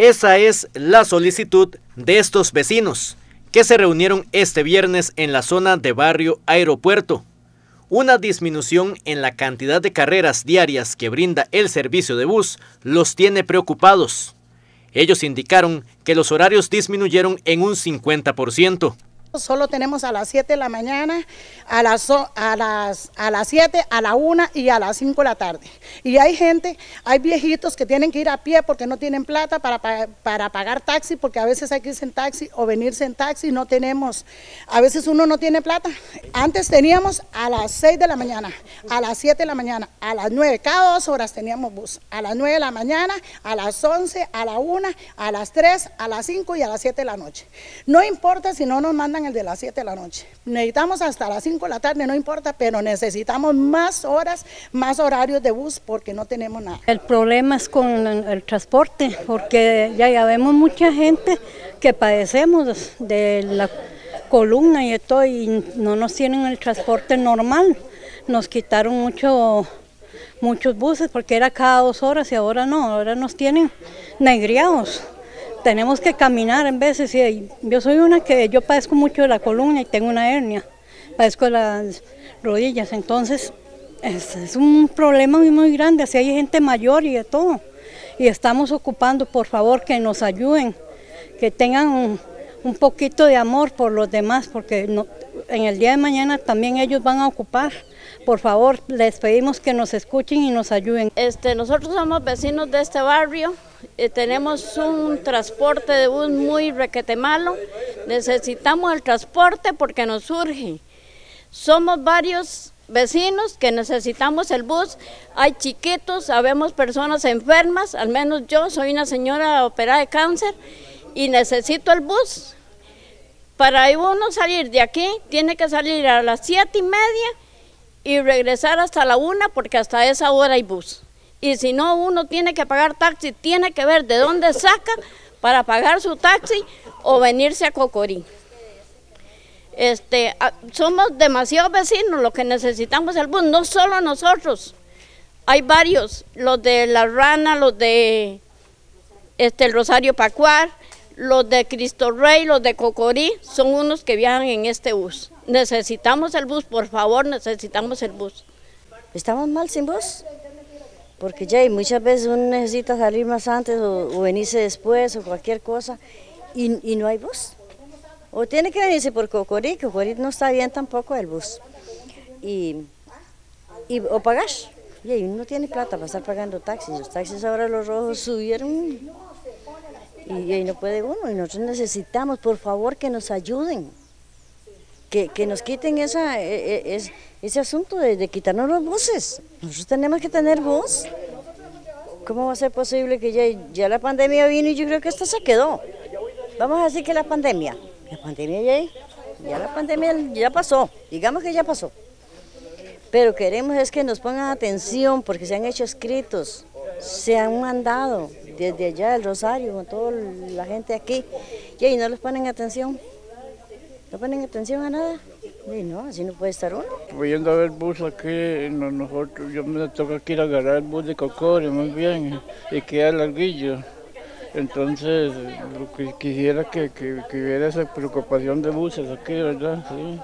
Esa es la solicitud de estos vecinos, que se reunieron este viernes en la zona de Barrio Aeropuerto. Una disminución en la cantidad de carreras diarias que brinda el servicio de bus los tiene preocupados. Ellos indicaron que los horarios disminuyeron en un 50%. Solo tenemos a las 7 de la mañana, a las 7, a la 1 y a las 5 de la tarde. Y hay viejitos que tienen que ir a pie porque no tienen plata para pagar taxi, porque a veces hay que irse en taxi o venirse en taxi, no tenemos, a veces uno no tiene plata. Antes teníamos a las 6 de la mañana, a las 7 de la mañana, a las 9, cada 2 horas teníamos bus. A las 9 de la mañana, a las 11, a la 1, a las 3, a las 5 y a las 7 de la noche. No importa si no nos mandan el de las 7 de la noche. Necesitamos hasta las 5 de la tarde, no importa, pero necesitamos más horas, más horarios de bus porque no tenemos nada. El problema es con el transporte, porque ya vemos mucha gente que padecemos de la columna y todo, y no nos tienen el transporte normal. Nos quitaron muchos buses porque era cada 2 horas y ahora no, ahora nos tienen negriados. Tenemos que caminar en veces, y yo soy una que yo padezco mucho de la columna y tengo una hernia, padezco de las rodillas, entonces es un problema muy grande, así hay gente mayor y de todo, y estamos ocupando, por favor, que nos ayuden, que tengan un poquito de amor por los demás, porque en el día de mañana también ellos van a ocupar. Por favor, les pedimos que nos escuchen y nos ayuden. Nosotros somos vecinos de este barrio, tenemos un transporte de bus muy requete malo, necesitamos el transporte porque nos urge. Somos varios vecinos que necesitamos el bus, hay chiquitos, habemos personas enfermas, al menos yo soy una señora operada de cáncer y necesito el bus. Para uno salir de aquí, tiene que salir a las 7:30 y regresar hasta la 1 porque hasta esa hora hay bus. Y si no, uno tiene que pagar taxi, tiene que ver de dónde saca para pagar su taxi o venirse a Cocorí. Somos demasiados vecinos, lo que necesitamos es el bus, no solo nosotros, hay varios, los de La Rana, los de el Rosario Pacuar, los de Cristo Rey, los de Cocorí, son unos que viajan en este bus. Necesitamos el bus, por favor, necesitamos el bus. Estamos mal sin bus, porque ya muchas veces uno necesita salir más antes o venirse después o cualquier cosa y no hay bus. O tiene que venirse por Cocorí, Cocorí no está bien tampoco el bus. O pagar, y uno tiene plata para estar pagando taxis, los taxis ahora los rojos subieron y no puede uno, y nosotros necesitamos, por favor, que nos ayuden, que nos quiten ese asunto de quitarnos los buses. Nosotros tenemos que tener bus. ¿Cómo va a ser posible que ya la pandemia vino y yo creo que esto se quedó? Vamos a decir que la pandemia ya pasó, digamos que ya pasó. Pero queremos es que nos pongan atención porque se han hecho escritos, se han mandado desde allá del Rosario con toda la gente aquí y no les ponen atención. No ponen atención a nada. Y no, así no puede estar uno. Viendo a ver bus aquí, yo me toca aquí ir a agarrar el bus de Cocorí muy bien y queda larguillo. Entonces, lo que quisiera que hubiera esa preocupación de buses aquí, ¿verdad? Sí.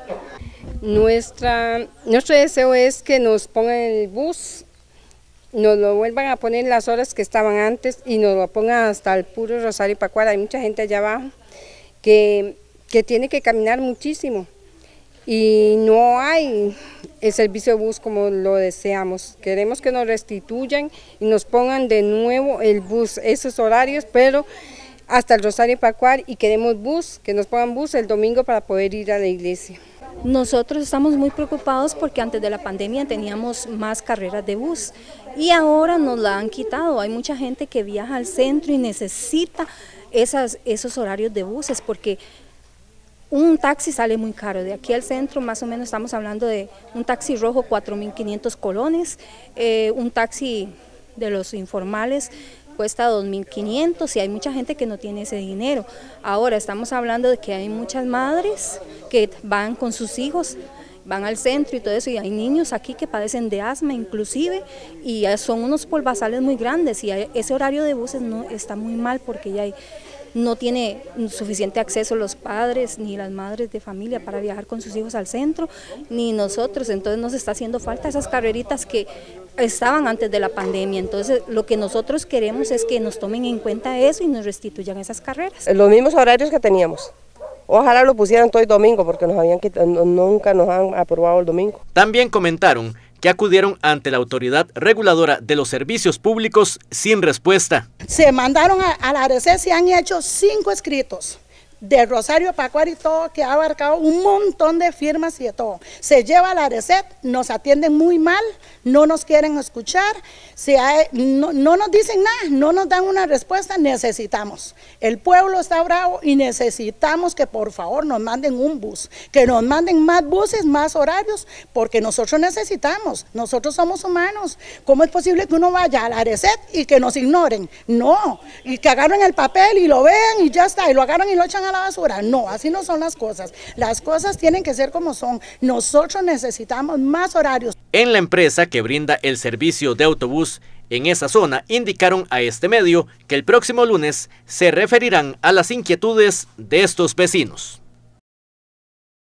Nuestro deseo es que nos pongan el bus, nos lo vuelvan a poner las horas que estaban antes y nos lo pongan hasta el puro Rosario Pacuara. Hay mucha gente allá abajo que tiene que caminar muchísimo y no hay el servicio de bus como lo deseamos. Queremos que nos restituyan y nos pongan de nuevo el bus, esos horarios, pero hasta el Rosario Pacuar, y queremos bus, que nos pongan bus el domingo para poder ir a la iglesia. Nosotros estamos muy preocupados porque antes de la pandemia teníamos más carreras de bus y ahora nos la han quitado. Hay mucha gente que viaja al centro y necesita esos horarios de buses porque un taxi sale muy caro. De aquí al centro más o menos estamos hablando de un taxi rojo 4.500 colones, un taxi de los informales cuesta 2.500 y hay mucha gente que no tiene ese dinero. Ahora estamos hablando de que hay muchas madres que van con sus hijos van al centro y todo eso, y hay niños aquí que padecen de asma inclusive, y son unos polvazales muy grandes, y ese horario de buses no está muy mal porque ya no tiene suficiente acceso los padres ni las madres de familia para viajar con sus hijos al centro, ni nosotros, entonces nos está haciendo falta esas carreritas que estaban antes de la pandemia. Entonces lo que nosotros queremos es que nos tomen en cuenta eso y nos restituyan esas carreras. Los mismos horarios que teníamos. Ojalá lo pusieran todo el domingo porque nunca nos han aprobado el domingo. También comentaron que acudieron ante la autoridad reguladora de los servicios públicos sin respuesta. Se mandaron a la ARECEP, se han hecho 5 escritos de Rosario Pacuari y todo, que ha abarcado un montón de firmas y de todo. Se lleva a la ARECEP, nos atienden muy mal, no nos quieren escuchar, no nos dicen nada, no nos dan una respuesta. Necesitamos, el pueblo está bravo y necesitamos que por favor nos manden un bus, que nos manden más buses, más horarios, porque nosotros necesitamos, nosotros somos humanos. ¿Cómo es posible que uno vaya a la ARECEP y que nos ignoren? No, y que agarren el papel y lo vean y ya está, y lo agarran y lo echan a la basura. No, así no son las cosas tienen que ser como son. Nosotros necesitamos más horarios. En la empresa que brinda el servicio de autobús en esa zona indicaron a este medio que el próximo lunes se referirán a las inquietudes de estos vecinos.